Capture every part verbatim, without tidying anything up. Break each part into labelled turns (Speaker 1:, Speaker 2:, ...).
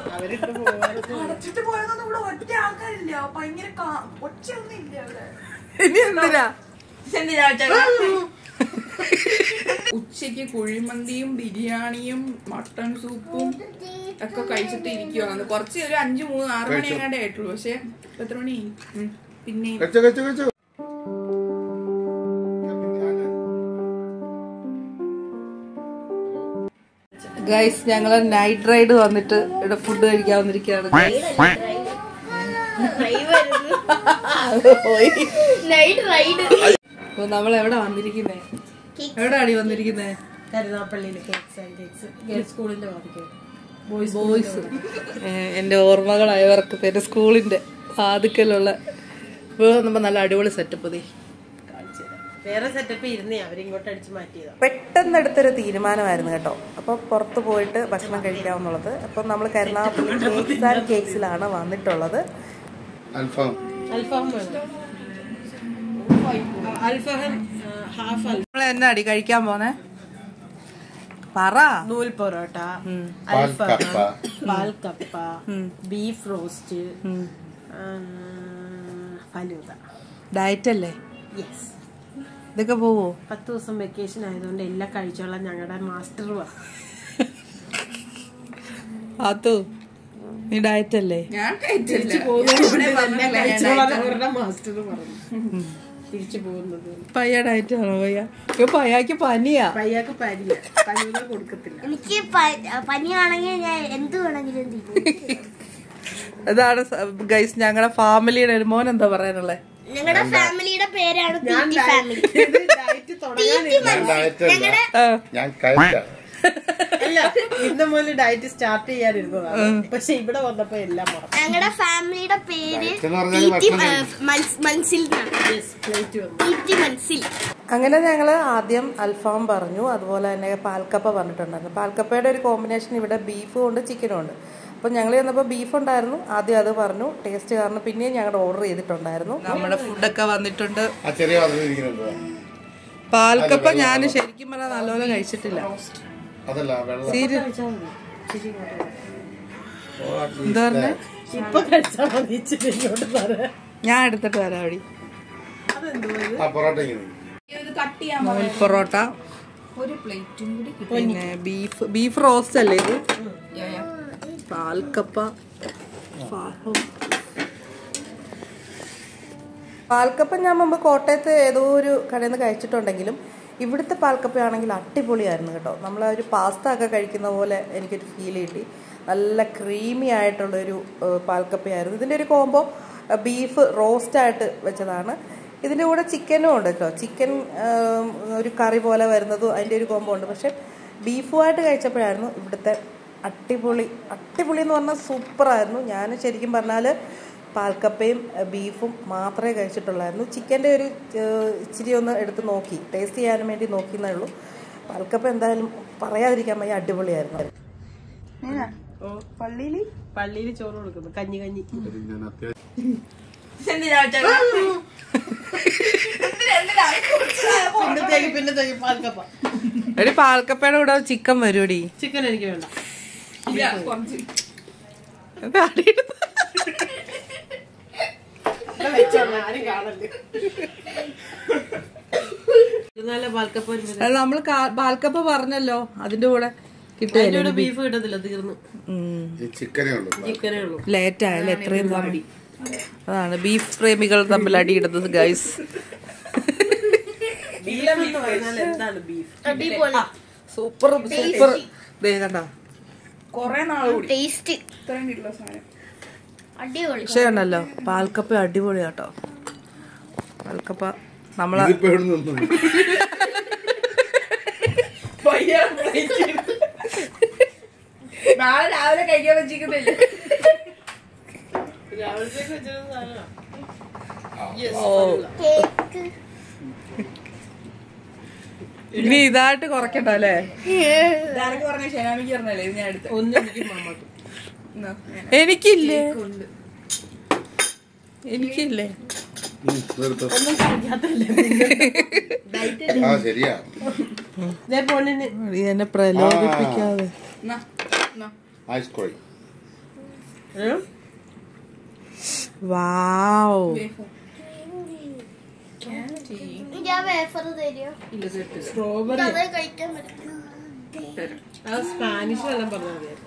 Speaker 1: അടച്ചിട്ട് പോയതൊന്നും ഇവിടെ ഒറ്റ ആൾക്കാരില്ല. ഭയങ്കര ഒച്ചയൊന്നും ഇല്ല ഇവിടെ.
Speaker 2: ഇനി എന്തിനാ
Speaker 1: ഉച്ചക്ക് കുഴിമന്തിയും ബിരിയാണിയും മട്ടൺ സൂപ്പും ഒക്കെ കഴിച്ചിട്ട് ഇരിക്കുവാണ്. കുറച്ച് ഒരു അഞ്ചു മൂന്ന് ആറ് മണി എങ്ങാണ്ടേ ആയിട്ടുള്ളൂ. പക്ഷെ എത്ര മണി പിന്നെ
Speaker 2: ഗൈസ് ഞങ്ങള് നൈറ്റ് റൈഡ് വന്നിട്ട് ഇവിടെ ഫുഡ് കഴിക്കാൻ വന്നിരിക്കുകയാണ്. അപ്പൊ നമ്മൾ എവിടെ വന്നിരിക്കുന്നേ? എവിടെയാണ് വന്നിരിക്കുന്നേ?
Speaker 3: കരുനാപ്പള്ളിയില് കേക്ക്സ് ആൻഡ് കേക്ക്സ് ഗേൾസ് സ്കൂളിന്റെ
Speaker 2: ബോയ്സ്. എന്റെ ഓർമ്മകളായവർക്ക് എന്റെ സ്കൂളിന്റെ വാതിക്കലുള്ള നമ്മ നല്ല അടിപൊളി സെറ്റപ്പ്. തീ
Speaker 3: വേറെ സെറ്റപ്പ് ഇരുന്നേ അവരിങ്ങോട്ട് അടിച്ചു മാറ്റിയതാ.
Speaker 2: പെട്ടെന്ന് എടുത്തൊരു തീരുമാനമായിരുന്നു കേട്ടോ. അപ്പൊ പുറത്ത് പോയിട്ട് ഭക്ഷണം കഴിക്കാവുന്നുള്ളത്. അപ്പൊ നമ്മൾ കരുനാഗപ്പള്ളി കേക്ക്സ് ആൻഡ് കേക്ക്സിലാണ് വന്നിട്ടുള്ളത്. നമ്മൾ എന്നാടി കഴിക്കാൻ പോന്നെ? പറ.
Speaker 3: നൂൽ പൊറോട്ട, അൽഫാം, പാൽക്കപ്പ, ബീഫ് റോസ്റ്റ്, ഫലൂദ.
Speaker 2: ഡയറ്റ് അല്ലേ?
Speaker 3: യെസ്.
Speaker 2: ഇതൊക്കെ പോവോ?
Speaker 3: പത്ത് ദിവസം വെക്കേഷൻ ആയതുകൊണ്ട് എല്ലാം കഴിച്ചോളാം. ഞങ്ങളുടെ മാസ്റ്റർ
Speaker 2: അതോ നീ ഡയറ്റ് അല്ലേ?
Speaker 3: മാസ്റ്റർ പറഞ്ഞു തിരിച്ചു പോകുന്നത്.
Speaker 2: പയ്യ ഡയറ്റ് ആണോ? പയ്യ പയ്യാക്ക് പനിയാ.
Speaker 3: പയ്യാക്ക് പനിയാ. പനിയൊന്നും കൊടുക്കത്തില്ല.
Speaker 4: എനിക്ക് പനിയാണെങ്കിൽ ഞാൻ എന്ത് വേണമെങ്കിലും
Speaker 2: അതാണ് ഗൈസ് ഞങ്ങളുടെ ഫാമിലിയുടെ ഒരു മോൻ. എന്താ പറയാനുള്ളത്?
Speaker 4: ഞങ്ങളുടെ ഫാമിലിയുടെ പേരാണ്
Speaker 3: അല്ല ഇന്ന് മുതൽ ഡയറ്റ് സ്റ്റാർട്ട് ചെയ്യാനിരുന്നതാണ്. പക്ഷെ ഇവിടെ വന്നപ്പോ എല്ലാം മറന്നു.
Speaker 4: ഞങ്ങളുടെ ഫാമിലിയുടെ പേര് മൻസിൽ.
Speaker 2: അങ്ങനെ ഞങ്ങള് ആദ്യം അൽഫാം പറഞ്ഞു, അതുപോലെ തന്നെ പാൽക്കപ്പ പറഞ്ഞിട്ടുണ്ടായിരുന്നു. പാൽക്കപ്പയുടെ ഒരു കോമ്പിനേഷൻ ഇവിടെ ബീഫും ഉണ്ട് ചിക്കനും ഉണ്ട്. അപ്പൊ ഞങ്ങൾ ചെന്നപ്പോൾ ബീഫ് ഉണ്ടായിരുന്നു. ആദ്യം അത് പറഞ്ഞു. ടേസ്റ്റ് കാരണം പിന്നെയും ഞങ്ങൾ ഓർഡർ ചെയ്തിട്ടുണ്ടായിരുന്നു. നമ്മുടെ ഫുഡൊക്കെ വന്നിട്ടുണ്ട്. പാൽക്കപ്പ ഞാൻ ശരിക്കും പറഞ്ഞാൽ നല്ലപോലെ കഴിച്ചിട്ടില്ല. എന്താ പറഞ്ഞ ഞാൻ എടുത്തിട്ട് വരാം. അവിടെ പൊറോട്ട,
Speaker 1: ഒരു പ്ലേറ്റും കൂടി
Speaker 2: പിന്നെ ബീഫ് ബീഫ് റോസ്റ്റ് അല്ലേ ഇത്? പാൽക്കപ്പ. പാൽക്കപ്പ ഞാൻ മുമ്പ് കോട്ടയത്ത് ഏതോ ഒരു കടയിൽ നിന്ന് കഴിച്ചിട്ടുണ്ടെങ്കിലും ഇവിടുത്തെ പാൽക്കപ്പയാണെങ്കിൽ അടിപൊളിയായിരുന്നു കേട്ടോ. നമ്മൾ ഒരു പാസ്ത ഒക്കെ കഴിക്കുന്ന പോലെ എനിക്കൊരു ഫീൽ കിട്ടി. നല്ല ക്രീമി ആയിട്ടുള്ളൊരു പാൽക്കപ്പയായിരുന്നു. ഇതിൻ്റെ ഒരു കോംബോ ബീഫ് റോസ്റ്റായിട്ട് വെച്ചതാണ്. ഇതിൻ്റെ കൂടെ ചിക്കനും ഉണ്ട് കേട്ടോ. ചിക്കൻ ഒരു കറി പോലെ വരുന്നതും അതിൻ്റെ ഒരു കോംബോ ഉണ്ട്. പക്ഷെ ബീഫുമായിട്ട് കഴിച്ചപ്പോഴായിരുന്നു ഇവിടുത്തെ അടിപൊളി. അടിപൊളി എന്ന് പറഞ്ഞാൽ സൂപ്പറായിരുന്നു. ഞാൻ ശരിക്കും പറഞ്ഞാൽ പാൽക്കപ്പയും ബീഫും മാത്രമേ കഴിച്ചിട്ടുള്ളായിരുന്നു. ചിക്കൻ്റെ ഒരു ഇച്ചിരി ഒന്ന് എടുത്ത് നോക്കി ടേസ്റ്റ് ചെയ്യാനും വേണ്ടി നോക്കിയെന്നേ ഉള്ളൂ. പാൽക്കപ്പ എന്തായാലും പറയാതിരിക്കാൻ വയ്യ, അടിപൊളിയായിരുന്നു.
Speaker 3: പള്ളിയിൽ പള്ളിയിൽ ചോറ് കൊടുക്കുന്നു. കഞ്ഞി കഞ്ഞി പാൽക്കപ്പ.
Speaker 2: ഒരു പാൽക്കപ്പയുടെ കൂടെ ചിക്കൻ വരുമോടി?
Speaker 3: ചിക്കൻ എനിക്ക് വേണ്ട.
Speaker 2: നമ്മള് പാൽക്കപ്പ പറഞ്ഞല്ലോ, അതിന്റെ കൂടെ കിട്ടില്ല.
Speaker 3: ബീഫ് കിട്ടത്തില്ല, തീർന്നു. ചിക്കനേ ഉള്ളൂ.
Speaker 2: ലേറ്റ് ആയാലും എത്രയും തമ്മിൽ അതാണ് ബീഫ് പ്രേമികൾ തമ്മിൽ അടിയിടുന്നത് ഗൈസ്. Super super. കണ്ട
Speaker 1: കൊറേ നാളെ
Speaker 2: പക്ഷേ ഉണ്ടല്ലോ പാൽക്കപ്പ അടിപൊളിയാട്ടോ. പാൽക്കപ്പ നമ്മളെ
Speaker 1: നാളെ രാവിലെ കഴിക്കാൻ വെച്ചിരിക്കുന്നില്ല.
Speaker 2: ഇനി ഇതായിട്ട് കുറക്കട്ടോ അല്ലേ?
Speaker 1: പറഞ്ഞ ഷെനാമിക്ക് പറഞ്ഞല്ലേ ഇത് ഞാൻ എടുത്ത
Speaker 3: ഒന്നും എനിക്ക് മാമാക്കും
Speaker 2: എനിക്കില്ലേ എനിക്കില്ലേ എന്നെ പ്രലോഭിപ്പിക്കാതെ. വാവ്.
Speaker 4: ഞാൻ വേഫർ തരുമോ?
Speaker 3: സ്ട്രോബെറി
Speaker 4: അത് കഴിക്കാൻ പറ്റും.
Speaker 3: അത് സ്പാനിഷ് എല്ലാം പറഞ്ഞാൽ മതി.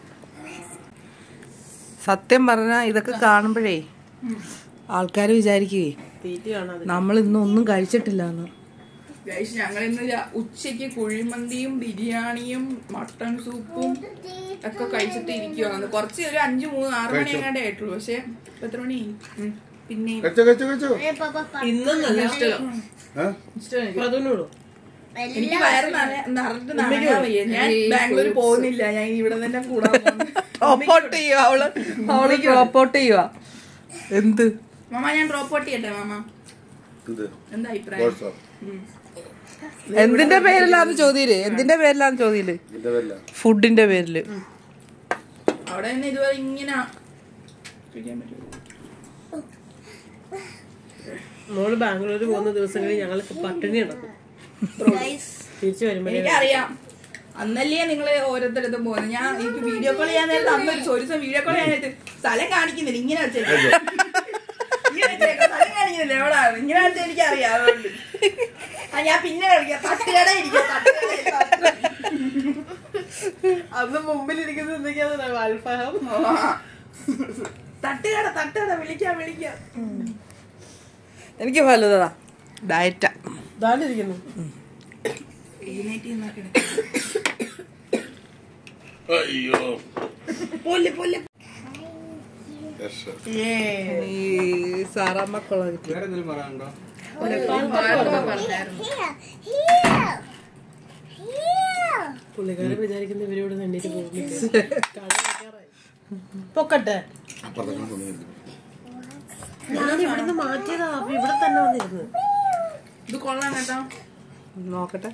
Speaker 2: സത്യം പറഞ്ഞാ ഇതൊക്കെ കാണുമ്പോഴേ ആൾക്കാര് വിചാരിക്കുകയെ
Speaker 3: തീറ്റ കാണാതെ
Speaker 2: നമ്മൾ ഇന്നൊന്നും കഴിച്ചിട്ടില്ലാന്ന്.
Speaker 1: ഞങ്ങൾ ഇന്ന് ഉച്ചക്ക് കുഴിമന്തിയും ബിരിയാണിയും മട്ടൺ സൂപ്പും ഒക്കെ കഴിച്ചിട്ട് ഇരിക്കുവാന്ന്. കുറച്ച് ഒരു അഞ്ചു മൂന്ന് ആറ് മണി എങ്ങാണ്ടേ ആയിട്ടുള്ളൂ. പക്ഷെ എത്ര മണി പിന്നെ
Speaker 3: ഇന്നൊന്നല്ല പതിനോളൂ.
Speaker 1: എനിക്ക് വയറ് നിറഞ്ഞിട്ട് നടക്കാൻ വയ്യ. ഞാൻ ബാംഗ്ലൂർ പോകുന്നില്ല. ഞാൻ ഇവിടെ തന്നെ കൂടാൻ
Speaker 2: ഡ്രോപ്പ് ചെയ്യുക അവള് അവള് ഡ്രോപ്പ് ചെയ്യുക. എന്ത്
Speaker 1: മാമ ഞാൻ ഡ്രോപ്പ് ഔട്ട് ചെയ്യട്ടെ മാമ? എന്താ അഭിപ്രായം?
Speaker 2: എന്തിന്റെ പേരിലാന്ന് ചോദ്യയില്? എന്തിന്റെ പേരിലാന്ന് ചോദ്യയില്? ഫുഡിന്റെ പേരില്.
Speaker 1: അവിടെ നിന്ന് ഇതുവരെ ഇങ്ങനെ
Speaker 3: മോള് ബാംഗ്ലൂര് പോകുന്ന ദിവസങ്ങളിൽ ഞങ്ങൾക്ക് പട്ടിണി നടക്കും. തിരിച്ചു വരുമ്പോ
Speaker 1: എനിക്കറിയാം. അന്നല്ലേ നിങ്ങള് ഓരോരുത്തരത്തും പോകുന്നത്. ഞാൻ എനിക്ക് വീഡിയോ കോൾ ചെയ്യാൻ നേരത്തെ അന്ന് ഒരു ദിവസം വീഡിയോ കോൾ ചെയ്യാനായിട്ട് സ്ഥലം കാണിക്കുന്നില്ല. ഇങ്ങനെ വെച്ചേക്കാം ഇങ്ങനെ വെച്ചേക്കാം സ്ഥലം കാണിക്കുന്നില്ല. എവിടാണ് ഇങ്ങനെ വെച്ചാൽ എനിക്കറിയാം. അതുകൊണ്ട് ആ ഞാൻ പിന്നെ കളിക്കാം. തട്ടുകട ഇരിക്കാം.
Speaker 3: അന്ന് മുമ്പിലിരിക്കുന്നത് എന്തൊക്കെയാ? അൽഫാം,
Speaker 1: തട്ടുകട തട്ടുകട വിളിക്കാം വിളിക്കാം.
Speaker 2: എനിക്ക് വലുതാ ഡയറ്റാ
Speaker 3: ഇതാണ്ടിരിക്കുന്നു.
Speaker 2: സാറാമ്മക്കുള്ള
Speaker 3: പുള്ളിക്കാരെ വിചാരിക്കുന്ന ഇവരോട് തന്നിട്ട് പോകുന്നില്ല. പൊക്കട്ടെ. ഞാൻ ഇവിടുന്ന് മാറ്റിയതാ. അപ്പൊ ഇവിടെ തന്നെ വന്നിരുന്നു.
Speaker 1: ഇത് കൊള്ളാം കേട്ടോ.
Speaker 2: നോക്കട്ടെ.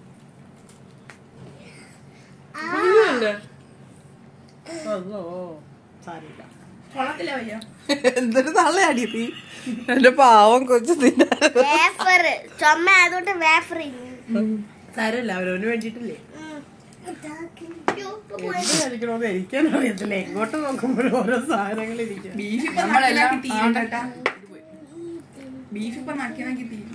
Speaker 1: കൊള്ളത്തില്ല വയ്യ.
Speaker 2: എന്തൊരു തള്ളയാടി നീ. എന്റെ പാവം കൊച്ചു തിന്നാ.
Speaker 4: വേഫർ ചുമ ആയതുകൊണ്ട് വേഫർ
Speaker 3: സാരല്ല, അവരവന് വേണ്ടിട്ടില്ലേ. എന്ത് കഴിക്കണോന്ന് എനിക്കൊന്നും അറിയത്തില്ല. എങ്ങോട്ട് നോക്കുമ്പോഴും ഓരോ സാധനങ്ങൾ ഇരിക്കും.
Speaker 1: ബീഫ് ഇപ്പൊ നമ്മളെല്ലാം തീരും കേട്ടാ. ബീഫ് ഇപ്പൊ നക്കി തീരും.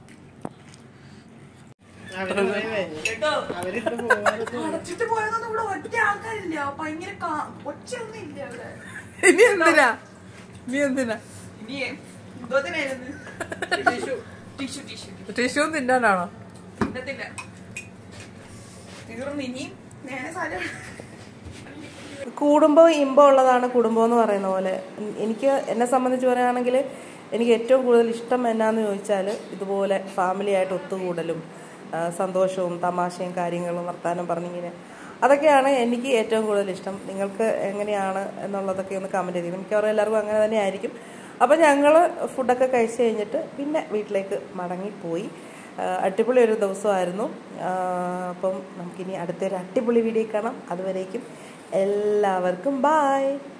Speaker 1: അടച്ചിട്ട് പോയതൊന്നും ഇവിടെ ഒറ്റ ആൾക്കാരില്ല. ഭയങ്കര ഒച്ചയൊന്നും ഇല്ല ഇവിടെ.
Speaker 2: ഇനി എന്തിനാ നീ എന്തിനാ
Speaker 1: ഇനി എന്തോത്തിനായിരുന്നു? ടിഷ്യൂ ടിഷ്യൂ ടിഷ്യൂ
Speaker 2: ടിഷ്യൂ തിന്നാനാണോ?
Speaker 1: തിന്നത്തില്ല. തീർന്നു. ഇനി നേരെ സ്ഥലം
Speaker 2: കുടുംബം ഇമ്പം ഉള്ളതാണ് കുടുംബം എന്ന് പറയുന്ന പോലെ. എനിക്ക് എന്നെ സംബന്ധിച്ച് പറയുകയാണെങ്കിൽ എനിക്ക് ഏറ്റവും കൂടുതൽ ഇഷ്ടം എന്നാന്ന് ചോദിച്ചാൽ ഇതുപോലെ ഫാമിലി ആയിട്ട് ഒത്തുകൂടലും സന്തോഷവും തമാശയും കാര്യങ്ങളും വർത്താനം പറഞ്ഞിങ്ങനെ അതൊക്കെയാണ് എനിക്ക് ഏറ്റവും കൂടുതൽ ഇഷ്ടം. നിങ്ങൾക്ക് എങ്ങനെയാണ് എന്നുള്ളതൊക്കെ ഒന്ന് കമൻറ്റ് ചെയ്തു. മിക്കവാറും എല്ലാവർക്കും അങ്ങനെ തന്നെ ആയിരിക്കും. അപ്പം ഞങ്ങൾ ഫുഡൊക്കെ കഴിച്ച് കഴിഞ്ഞിട്ട് പിന്നെ വീട്ടിലേക്ക് മടങ്ങിപ്പോയി. അടിപൊളി ഒരു ദിവസമായിരുന്നു. അപ്പം നമുക്കിനി അടുത്തൊരു അടിപൊളി വീഡിയോ കാണാം. അതുവരേക്കും എല്ലാവർക്കും ബായ്.